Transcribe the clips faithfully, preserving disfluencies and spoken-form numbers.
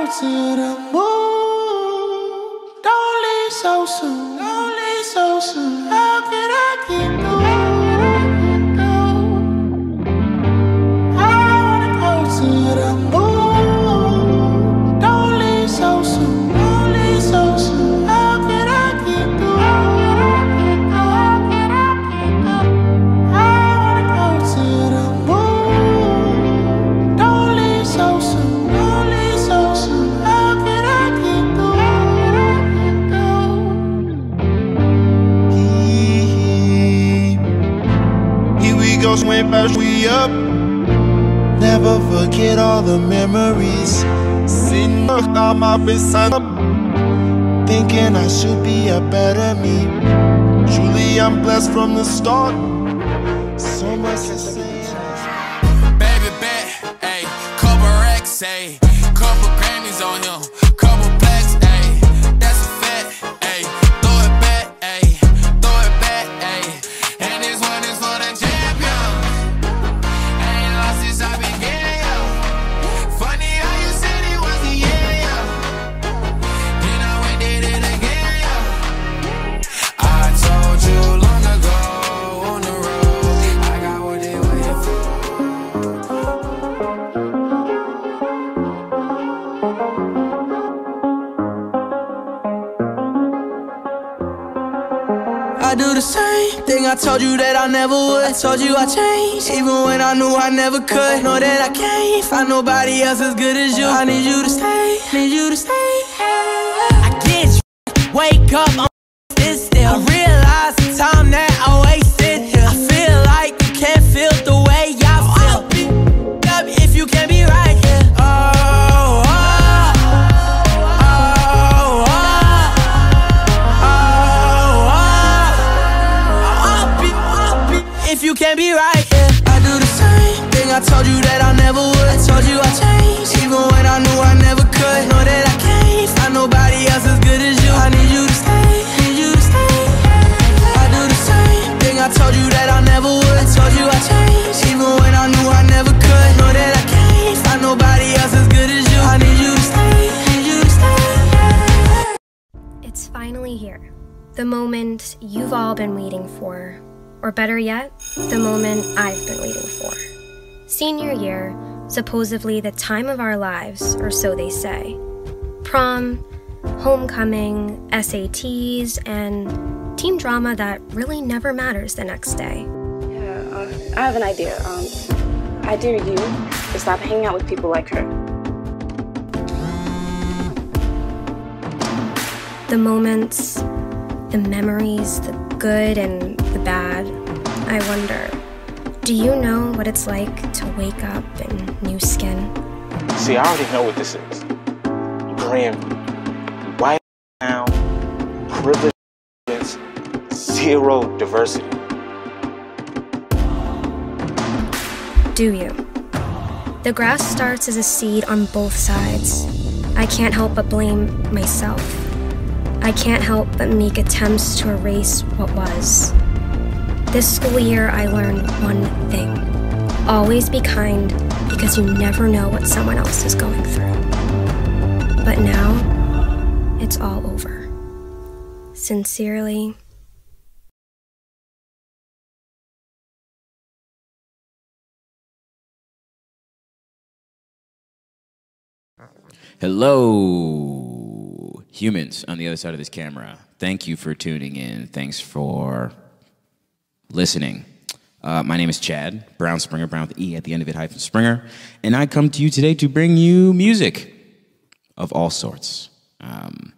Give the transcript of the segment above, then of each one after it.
to the moon. Don't leave so soon. Don't leave so soon. How can I keep going? I wanna go to the moon. Don't leave so soon. Don't leave so soon. How can I keep going? I wanna go to the moon. Don't leave so soon. Don't leave so soon. How can I keep going? Here we go, swim first, we up. Never forget all the memories. Sitting on my beside up, thinking I should be a better me. Truly, I'm blessed from the start. So much to say. Baby bet, ayy, couple racks, ayy, couple Grammys on him, couple plaques, ayy, that's a fact, ayy, throw it back, ayy, throw it back, ayy, and this one is for the champion. Ain't lost since I began, yo. Funny how you said it was the end, yo. Then I went did it again, yo. I told you long ago on the road, I got what they waiting for. I do the same thing I told you that I never would. I told you I changed, even when I knew I never could. Know that I can't find nobody else as good as you. I need you to stay, need you to stay. I get you, wake up, I'm this still. I realize the time that I wasted here. I feel like you can't feel the way I feel. I'll be up if you can't be right here. Oh, oh, oh, oh, oh, oh. I'll be, I'll be if you can't be right here. I do the same thing I told you that I never would. I told you I changed, even when I knew I never could. Know that I can't find nobody else as good as you. I need you to stay, need you to stay. I do the same thing I told you that I never would. I told you I changed, even when I knew I never could. Know that I can't find nobody else as good as you. I need you to stay, need you to stay. It's finally here. The moment you've all been waiting for. Or better yet, the moment I've been waiting for. Senior year, supposedly the time of our lives, or so they say. Prom, homecoming, S A Ts, and team drama that really never matters the next day. Yeah, uh, I have an idea. Um, I dare you to stop hanging out with people like her. The moments, the memories, the good and the bad. I wonder, do you know what it's like to wake up in new skin? See, I already know what this is. Grim, white town, privilege, zero diversity. Do you? The grass starts as a seed on both sides. I can't help but blame myself. I can't help but make attempts to erase what was. This school year, I learned one thing. Always be kind, because you never know what someone else is going through. But now, it's all over. Sincerely, Hello, humans on the other side of this camera. Thank you for tuning in. Thanks for listening. Uh, my name is Chad Brown Springer, Brown with E at the end of it, hyphen Springer, and I come to you today to bring you music of all sorts. Um,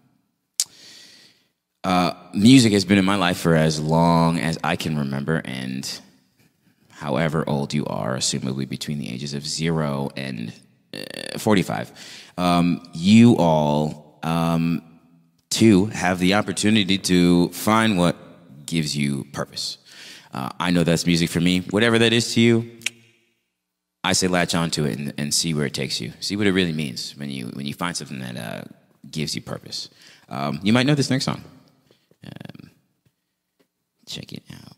uh, music has been in my life for as long as I can remember, and however old you are, assumably between the ages of zero and uh, forty-five, um, you all, um, too, have the opportunity to find what gives you purpose. Uh, I know that's music for me. Whatever that is to you, I say latch onto it and, and see where it takes you. See what it really means when you when you find something that uh, gives you purpose. Um, you might know this next song. Um, check it out.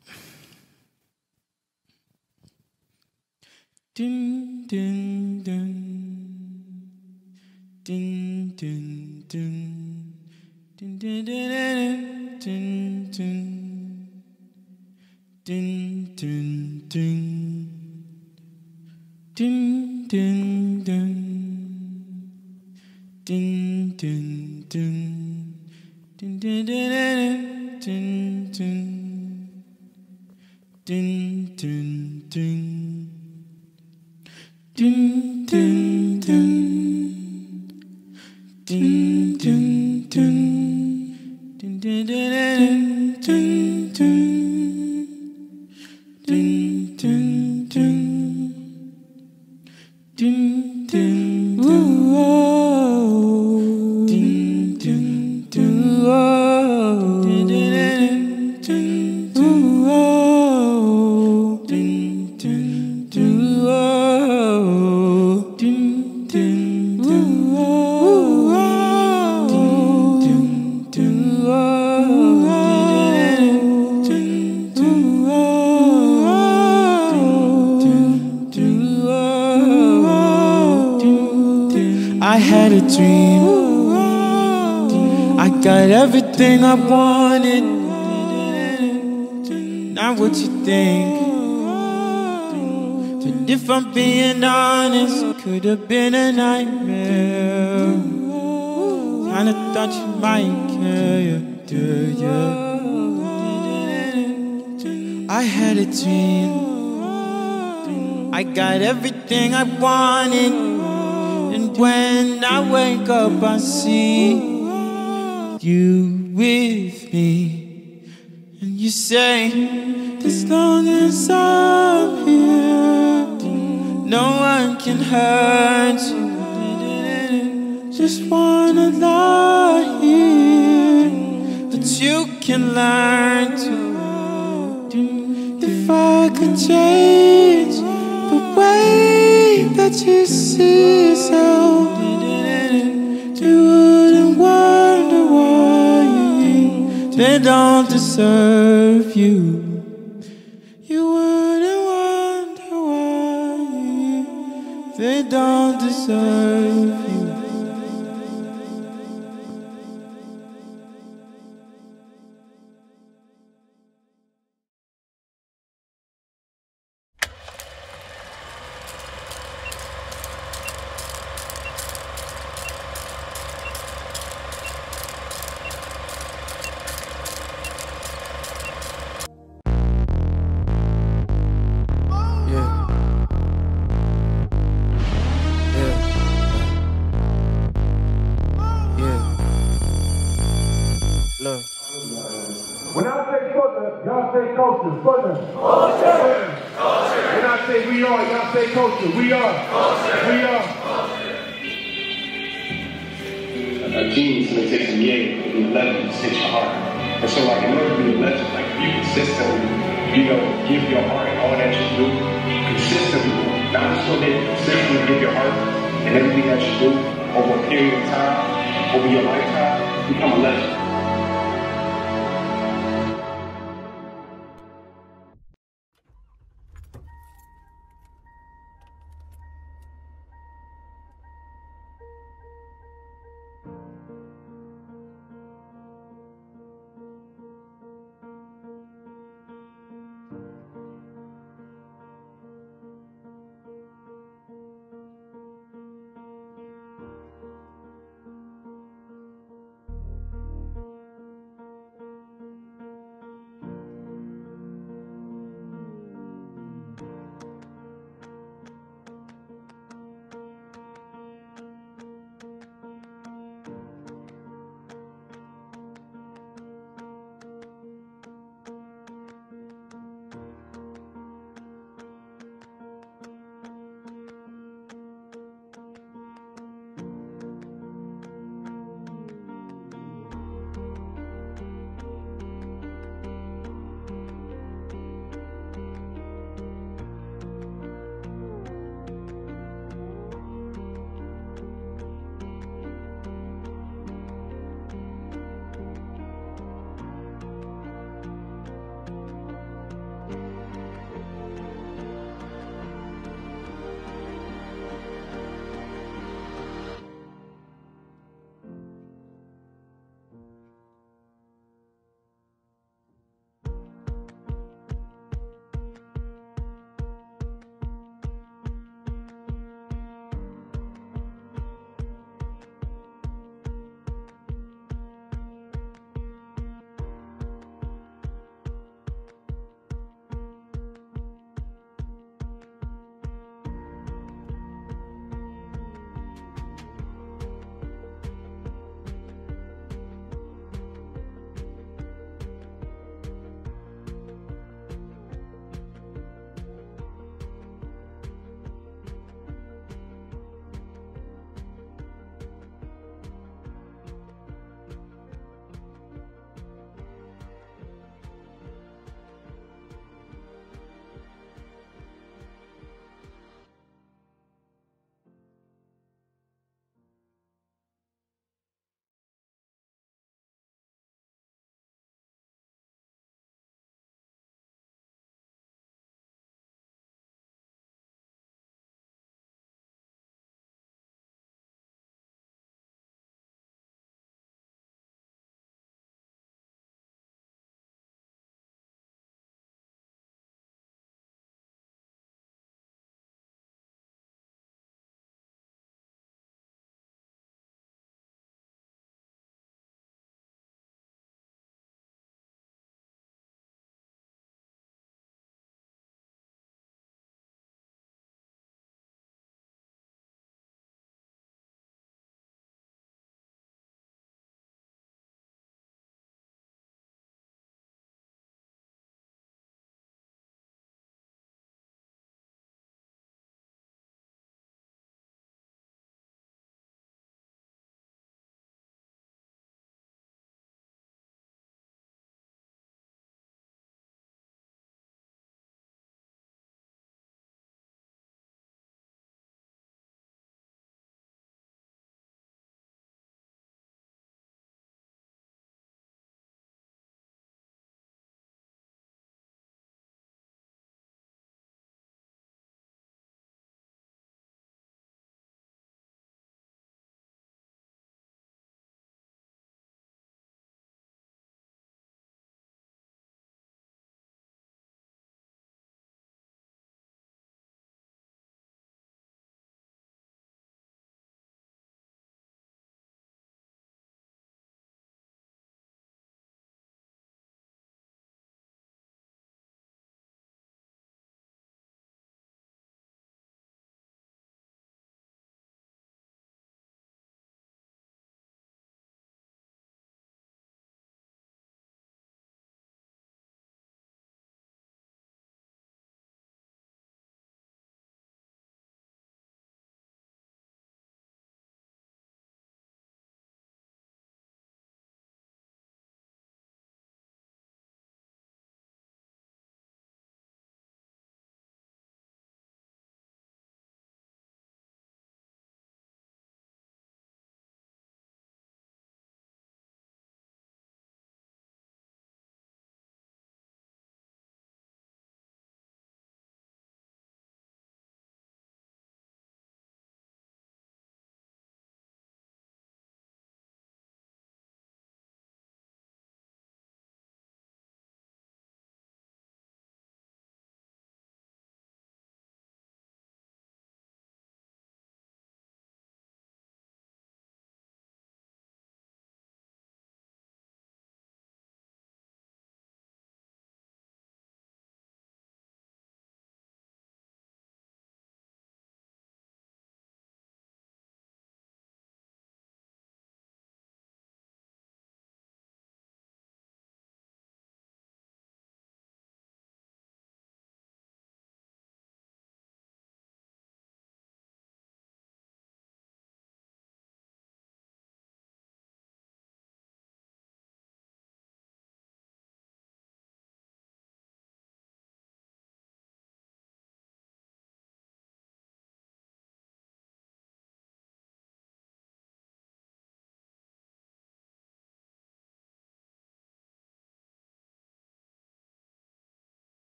Dun, dun, dun, dun, I had a dream. I got everything I wanted. Not what you think. But if I'm being honest, it could have been a nightmare. Kinda thought you might care, yeah, yeah. I had a dream. I got everything I wanted. And when I wake up, I see you with me. And you say, as long as I'm here, no one can hurt you. Just wanna lie here, but you can learn to. If I could change the way that you see yourself, you wouldn't wonder why they don't deserve you. You wouldn't wonder why they don't deserve you. When I say culture, y'all say culture. Culture. Culture. When I say we are, y'all say culture. We are. Culture. We are. A genius may take some yang and be a legend to hit your heart. And so, like, in order to be a legend, like, you consistently, you know, give your heart all that you do, consistently, not just one day, consistently give your heart and everything that you do over a period of time, over your lifetime, become a legend.